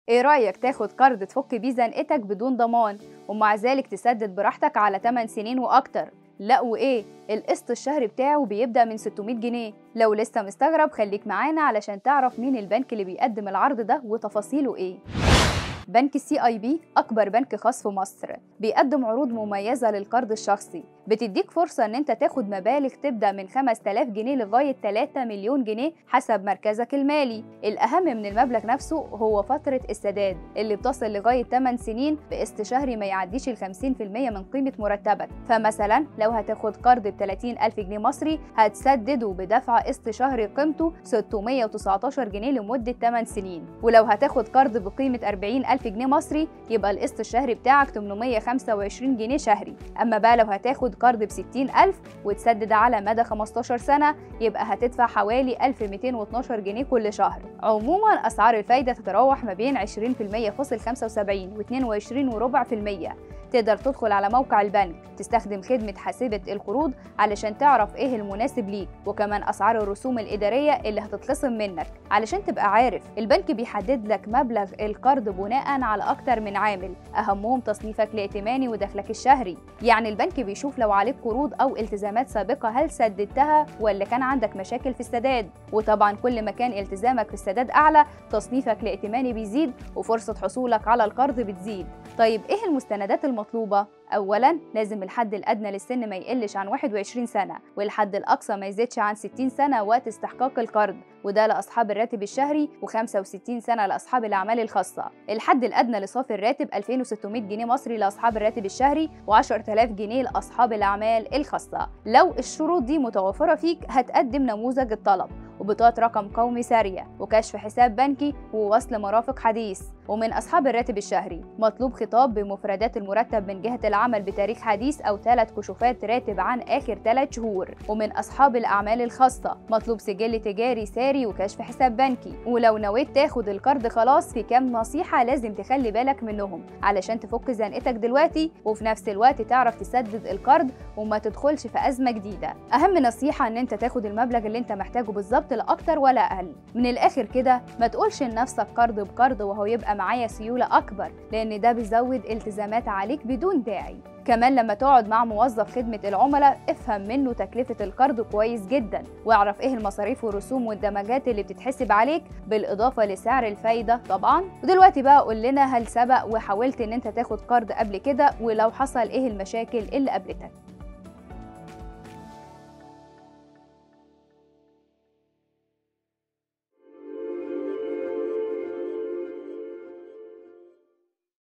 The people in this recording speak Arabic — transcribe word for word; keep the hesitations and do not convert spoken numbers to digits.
ايه رأيك تاخد قرض تفك بيه زنقتك بدون ضمان ومع ذلك تسدد براحتك على ثماني سنين واكتر؟ لا وايه، القسط الشهري بتاعه بيبدأ من ستمية جنيه. لو لسه مستغرب خليك معانا علشان تعرف مين البنك اللي بيقدم العرض ده وتفاصيله ايه. بنك السي اي بي أكبر بنك خاص في مصر، بيقدم عروض مميزة للقرض الشخصي، بتديك فرصة إن أنت تاخد مبالغ تبدأ من خمسة آلاف جنيه لغاية ثلاثة مليون جنيه حسب مركزك المالي. الأهم من المبلغ نفسه هو فترة السداد اللي بتصل لغاية ثماني سنين بقسط شهري ما يعديش ال خمسين في المية من قيمة مرتبك. فمثلا لو هتاخد قرض ب ثلاثين ألف جنيه مصري هتسدده بدفع قسط شهري قيمته ستمية وتسعتاشر جنيه لمدة ثماني سنين، ولو هتاخد قرض بقيمة أربعين ألف جنيه مصري يبقى القسط الشهري بتاعك ثمنمية وخمسة وعشرين جنيه شهري. أما بقى لو هتاخد قرض ب ستين ألف وتسدد على مدى خمستاشر سنة يبقى هتدفع حوالي ألف ومئتين واتناشر جنيه كل شهر. عموما أسعار الفايدة تتراوح ما بين عشرين في المية فاصل خمسة وسبعين و اتنين وعشرين وربع في المية. تقدر تدخل على موقع البنك تستخدم خدمة حاسبة القروض علشان تعرف ايه المناسب ليك، وكمان أسعار الرسوم الإدارية اللي هتتخصم منك. علشان تبقى عارف البنك بيحدد لك مبلغ القرض بناء على أكتر من عامل، أهمهم تصنيفك الائتماني ودخلك الشهري. يعني البنك بيشوف لو عليك قروض أو التزامات سابقة هل سددتها ولا كان عندك مشاكل في السداد، وطبعا كل ما كان التزامك في السداد أعلى تصنيفك الائتماني بيزيد وفرصة حصولك على القرض بتزيد. طيب ايه المستندات المطلوبة؟ أولاً لازم الحد الأدنى للسن ما يقلش عن واحد وعشرين سنة، والحد الأقصى ما يزيدش عن ستين سنة وقت استحقاق القرض، وده لأصحاب الراتب الشهري، وخمسة وستين سنة لأصحاب الأعمال الخاصة. الحد الأدنى لصافي الراتب ألفين وستمية جنيه مصري لأصحاب الراتب الشهري وعشرة آلاف جنيه لأصحاب الأعمال الخاصة. لو الشروط دي متوفرة فيك هتقدم نموذج الطلب وبطاقة رقم قومي سارية وكشف حساب بنكي ووصل مرافق حديث. ومن أصحاب الراتب الشهري مطلوب خطاب بمفردات المرتب من جهة العمل بتاريخ حديث أو ثلاث كشوفات راتب عن آخر ثلاث شهور. ومن أصحاب الأعمال الخاصة مطلوب سجل تجاري ساري وكشف حساب بنكي. ولو نويت تاخد القرض خلاص في كام نصيحة لازم تخلي بالك منهم علشان تفك زنقتك دلوقتي وفي نفس الوقت تعرف تسدد القرض وما تدخلش في أزمة جديدة. أهم نصيحة إن أنت تاخد المبلغ اللي أنت محتاجه بالظبط لا أكتر ولا أقل. من الآخر كده ما تقولش لنفسك قرض بقرض وهو يبقى معايا سيولة أكبر، لأن ده بيزود التزامات عليك بدون داعي. كمان لما تقعد مع موظف خدمة العملاء افهم منه تكلفة القرض كويس جدا، واعرف ايه المصاريف والرسوم والدمجات اللي بتتحسب عليك بالإضافة لسعر الفايدة طبعا. ودلوقتي بقى قول لنا هل سبق وحاولت ان انت تاخد قرض قبل كده، ولو حصل ايه المشاكل اللي قابلتك؟